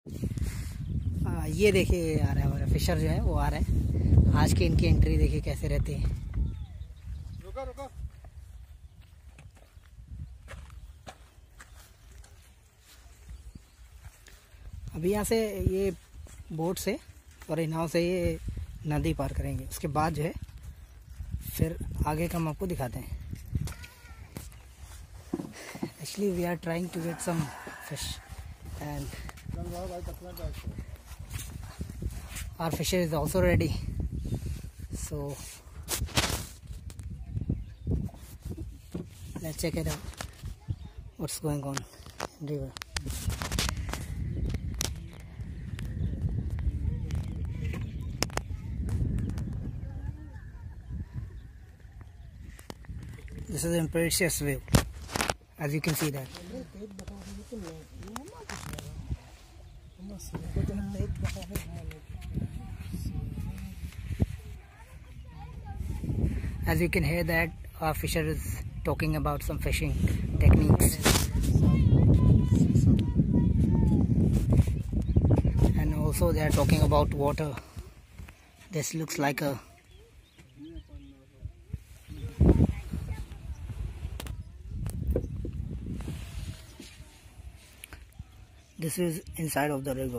ये देखिए आ रहा है हमारा फिशर जो है वो आ रहे हैं। आज की इनकी एंट्री देखिए कैसे रहती है। रुको रुको। अभी यहाँ से ये बोट से और नाव से ये नदी पार करेंगे, उसके बाद जो है फिर आगे का हम आपको दिखाते हैं। Actually we are trying to get some fish and our fisher is also ready, so let's check it out what's going on in river. This is an precious view, as you can see that. As you can hear that our fisher is talking about some fishing techniques, and also they are talking about water. This looks like a this is inside of the river.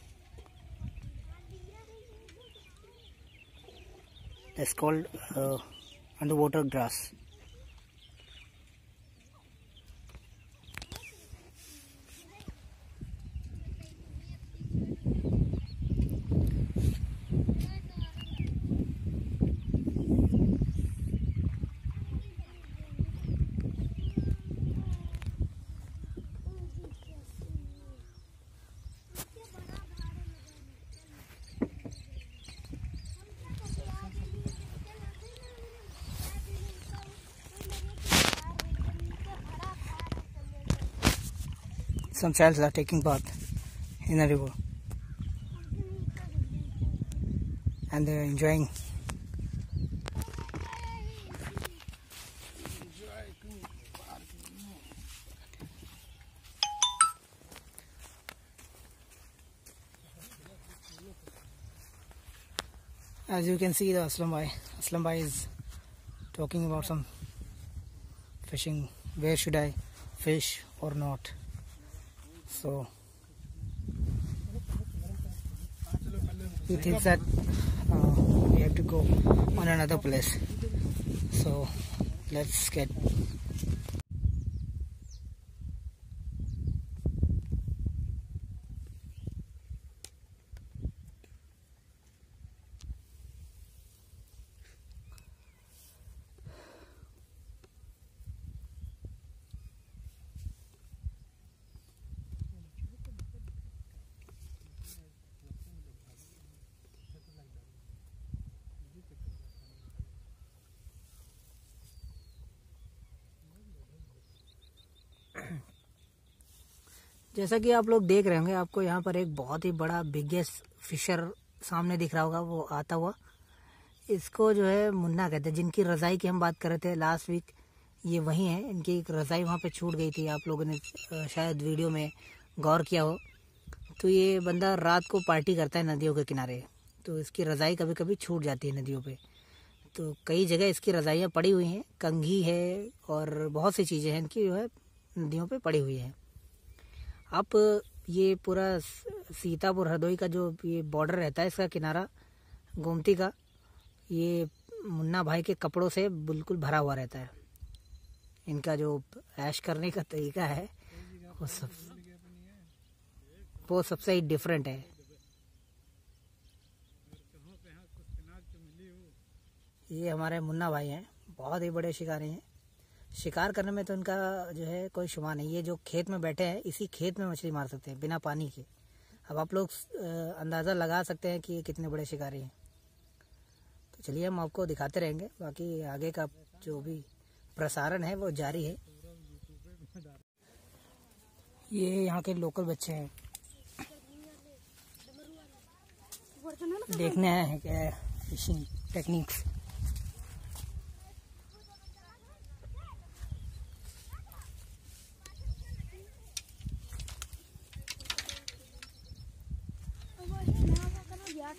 That's called underwater grass. Some childs are taking part in the river and they are enjoying. As you can see, the Aslam Bhai is talking about some fishing. Where should I fish or not? So he thinks that we have to go on another place. So let's get. जैसा कि आप लोग देख रहे होंगे, आपको यहाँ पर एक बहुत ही बड़ा बिगेस्ट फिशर सामने दिख रहा होगा वो आता हुआ। इसको जो है मुन्ना कहते हैं। जिनकी रज़ाई की हम बात कर रहे थे लास्ट वीक, ये वही है। इनकी एक रज़ाई वहाँ पे छूट गई थी, आप लोगों ने शायद वीडियो में गौर किया हो। तो ये बंदा रात को पार्टी करता है नदियों के किनारे, तो इसकी रज़ाई कभी कभी छूट जाती है नदियों पे। तो कई जगह इसकी रज़ाइयाँ पड़ी हुई हैं, कंघी है और बहुत सी चीज़ें हैं इनकी जो है नदियों पे पड़ी हुई हैं। आप ये पूरा सीतापुर हरदोई का जो ये बॉर्डर रहता है, इसका किनारा गोमती का, ये मुन्ना भाई के कपड़ों से बिल्कुल भरा हुआ रहता है। इनका जो ऐश करने का तरीका है वो सबसे ही डिफरेंट है। ये हमारे मुन्ना भाई हैं, बहुत ही बड़े शिकारी हैं। शिकार करने में तो इनका जो है कोई शुमार नहीं। ये जो खेत में बैठे हैं, इसी खेत में मछली मार सकते हैं बिना पानी के। अब आप लोग अंदाज़ा लगा सकते हैं कि ये कितने बड़े शिकारी हैं। तो चलिए हम आपको दिखाते रहेंगे, बाकी आगे का जो भी प्रसारण है वो जारी है। ये यहाँ के लोकल बच्चे हैं, देखने आए हैं क्या फिशिंग टेक्निक्स।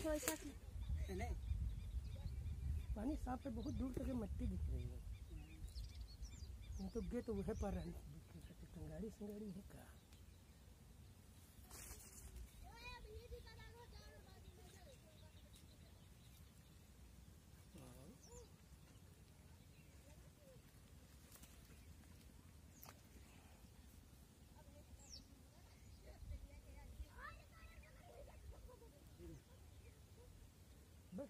पानी साफ है, बहुत दूर तक मिट्टी दिख रही है। नहीं तो गे तो वह पर गाड़ी संगाड़ी है का। बस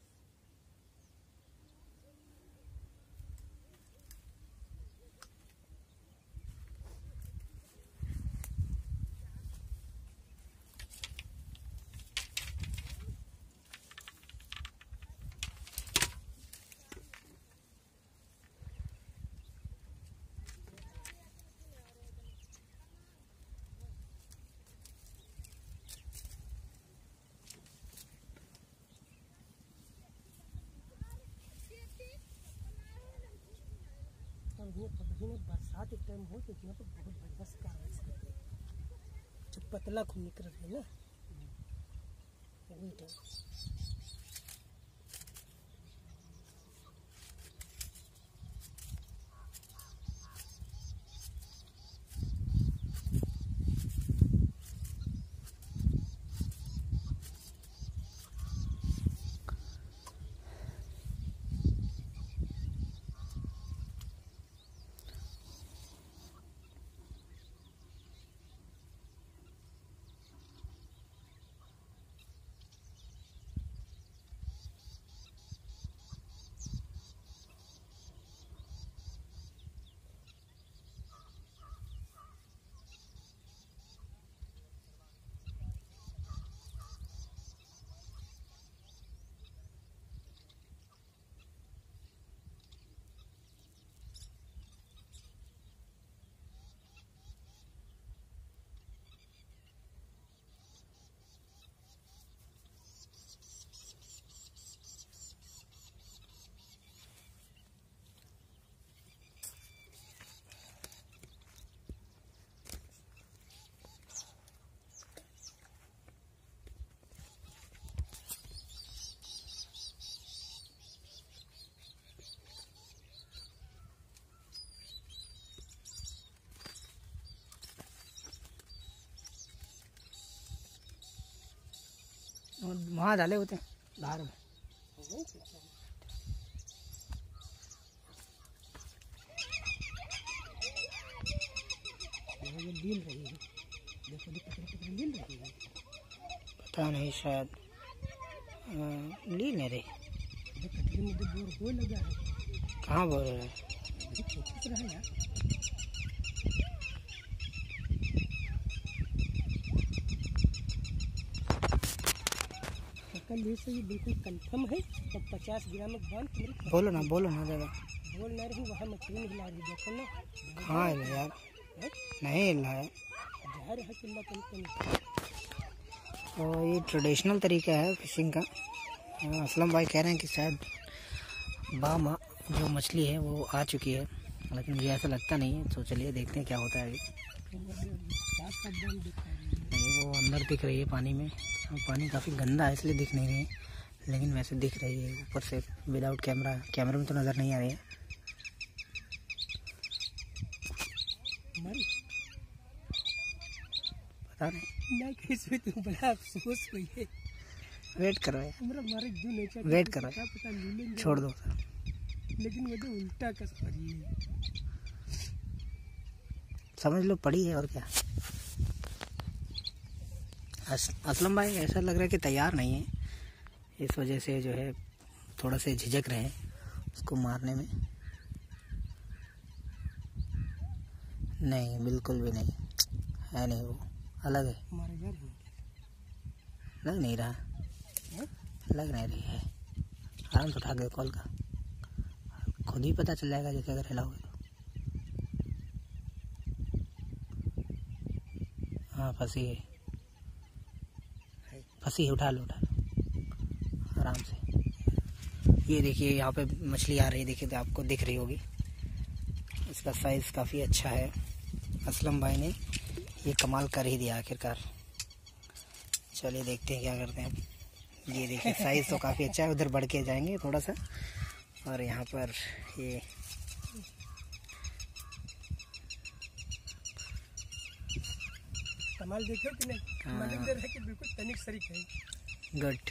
बरसात एक टाइम हो तो यहाँ पर बहुत बढ़िया से कार्य करते हैं। जब पतला खून निकल रहे ना वही टाइम। वहाँ डाले होते हैं बाहर में। लील रही है, देखो पकड़ लील रही है। पता नहीं, शायद लील नहीं रही। कटरी में तो बोर हो लगा है। कहाँ बोल रहे हैं? कल से ये बिल्कुल कंफर्म है। तो 50 ग्राम में बांध। बोलो ना दादा। बोल ना रही, वहाँ मछली नहीं हिला रही, देखो ना। कहाँ है यार? नहीं हिला है। तो ये ट्रेडिशनल तरीका है फिशिंग का। असलम भाई कह रहे हैं कि शायद बामा जो मछली है वो आ चुकी है, लेकिन मुझे ऐसा लगता नहीं है। तो चलिए देखते हैं क्या होता है अभी। नहीं, वो अंदर दिख रही है पानी में। पानी काफ़ी गंदा है इसलिए दिख नहीं रही है, लेकिन वैसे दिख रही है ऊपर से विदाउट कैमरा में तो नज़र नहीं आ रही है। पता नहीं इसमें तो बड़ा अफसोस हुई है। वेट करो यार, वेट करो, छोड़ दो। लेकिन वो तो उल्टा कस पड़ी है, समझ लो पड़ी है और क्या। असलम भाई ऐसा लग रहा है कि तैयार नहीं है, इस वजह से जो है थोड़ा से झिझक रहे हैं उसको मारने में। नहीं, बिल्कुल भी नहीं है, नहीं वो अलग है। लग नहीं रहा, लग नहीं रही है। आराम से उठा के कॉल का, खुद ही पता चल जाएगा जैसे अगर हिलाओगे तो। हाँ फंसी है, उठा लो आराम से। ये देखिए यहाँ पे मछली आ रही है, देखिए तो आपको दिख रही होगी। इसका साइज़ काफ़ी अच्छा है। असलम भाई ने ये कमाल कर ही दिया आखिरकार। चलिए देखते हैं क्या करते हैं। ये देखिए साइज तो काफ़ी अच्छा है। उधर बढ़ के जाएंगे थोड़ा सा। और यहाँ पर ये कमाल देखो कि नहीं, मालूम है कि बिल्कुल तनिक सरीक है। गुड,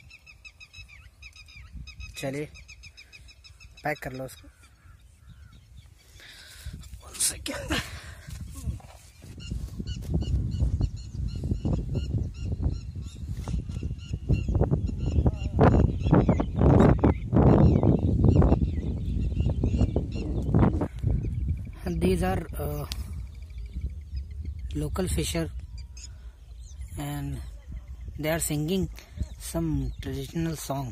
चलिए पैक कर लो उसको। These are local fisher and they are singing some traditional song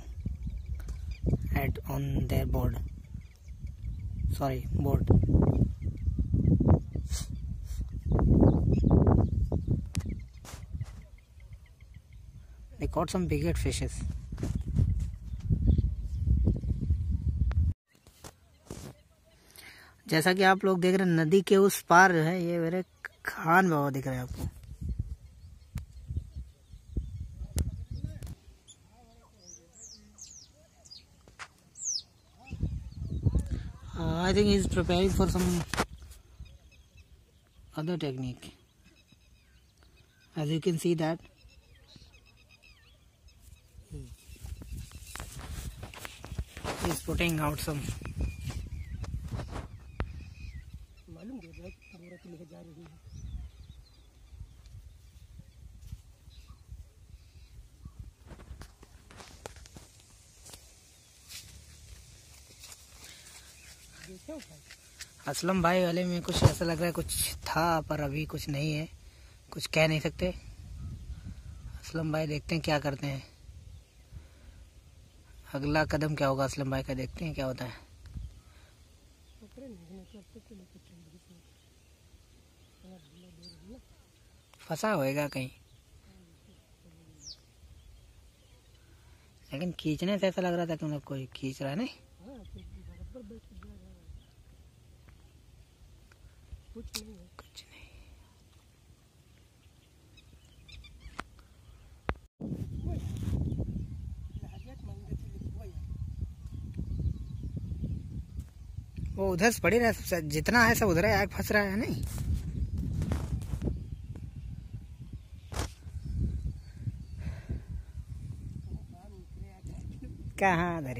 on their board. They caught some bigger fishes. जैसा कि आप लोग देख रहे हैं, नदी के उस पार जो है ये मेरे खान बाबा दिख रहे हैं आपको। I think he is preparing for some other technique. As you can see that he is putting out some. मालूम दे रहा है कि लेके जा रही है। असलम भाई वाले में कुछ ऐसा लग रहा है कुछ था पर अभी कुछ नहीं है, कुछ कह नहीं सकते। असलम भाई देखते हैं क्या करते हैं, अगला कदम क्या होगा असलम भाई का, देखते हैं क्या होता है। फंसा होएगा कहीं, लेकिन खींचने से ऐसा लग रहा था कि मतलब कोई खींच रहा है। नहीं कुछ नहीं। वो उधर से पड़ी रहा, जितना है सब उधर है, आग फंस रहा है। नहीं कहाँ धरी,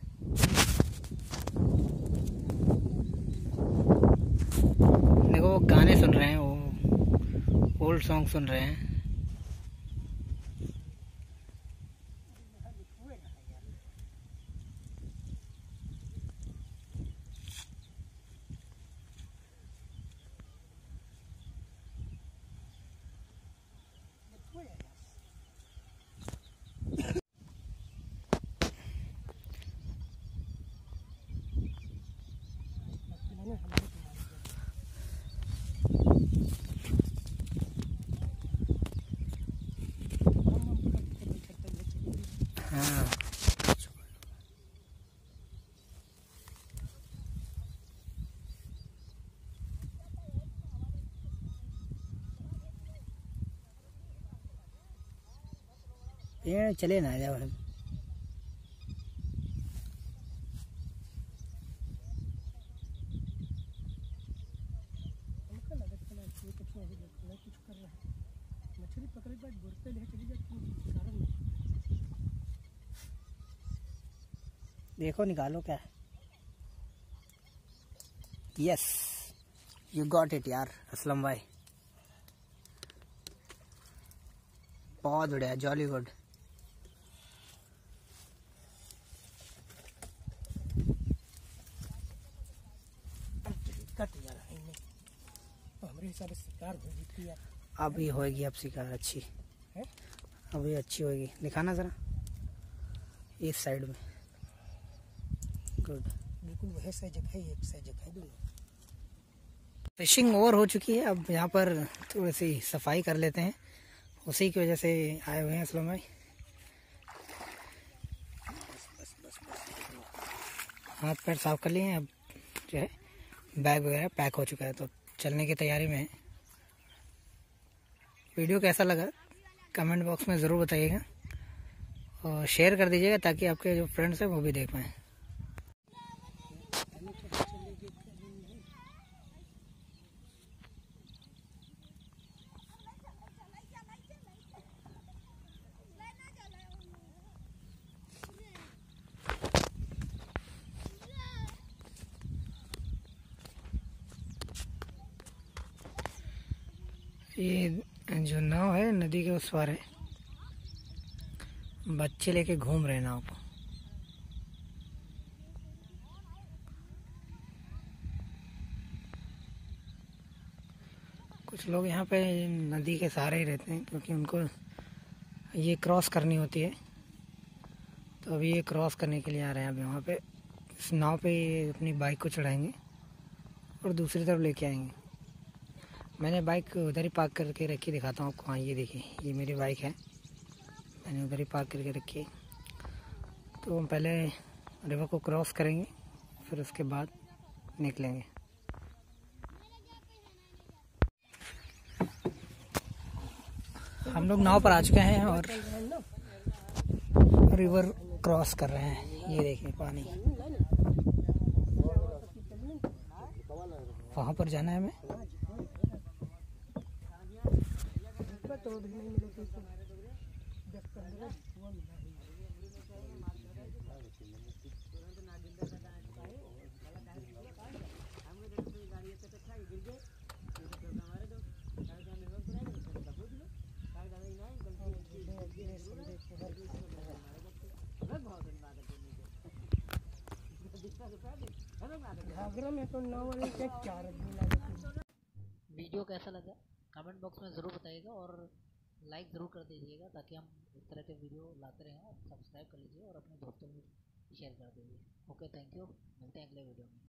देखो वो गाने सुन रहे हैं, वो ओल्ड सॉन्ग सुन रहे हैं। हाँ पेड़ चले ना जाओ हम। मछली पकड़े बाद गुरते ले चली जाती है। देखो निकालो क्या है। यस यू गॉट इट यार असलम भाई, बहुत बढ़िया, जॉली गुड। हमारे हिसाब से शिकार होगी थी यार। अभी होगी अब शिकार अच्छी है, अभी अच्छी होगी। दिखाना जरा इस साइड में। गुड, बिल्कुल वही सही जगह है, एक सही जगह है दोनों। फिशिंग ओवर हो चुकी है, अब यहाँ पर थोड़ी सी सफाई कर लेते हैं, उसी की वजह से आए हुए हैं असलम भाई। हाथ पैर साफ कर लिए हैं, अब जो है बैग वगैरह पैक हो चुका है, तो चलने की तैयारी में है। वीडियो कैसा लगा कमेंट बॉक्स में ज़रूर बताइएगा, और शेयर कर दीजिएगा ताकि आपके जो फ्रेंड्स हैं वो भी देख पाएँ। ये जो नाव है नदी के उस पार है, बच्चे लेके घूम रहे हैं नाव को। कुछ लोग यहाँ पे नदी के सहारे ही रहते हैं क्योंकि उनको ये क्रॉस करनी होती है, तो अभी ये क्रॉस करने के लिए आ रहे हैं। अभी वहाँ पे इस नाव पे ये अपनी बाइक को चढ़ाएंगे और दूसरी तरफ लेके आएंगे। मैंने बाइक उधर ही पार्क करके रखी, दिखाता हूँ आपको। हाँ ये देखिए, ये मेरी बाइक है, मैंने उधर ही पार्क करके रखी है। तो हम पहले रिवर को क्रॉस करेंगे, फिर उसके बाद निकलेंगे। हम लोग नाव पर आ चुके हैं और रिवर क्रॉस कर रहे हैं। ये देखिए पानी, वहाँ पर जाना है हमें। वीडियो कैसा लगा कमेंट बॉक्स में ज़रूर बताइएगा और लाइक ज़रूर कर दीजिएगा ताकि हम इस तरह के वीडियो लाते रहें। और सब्सक्राइब कर लीजिए और अपने दोस्तों में शेयर कर दीजिए। ओके, थैंक यू, मिलते हैं अगले वीडियो में।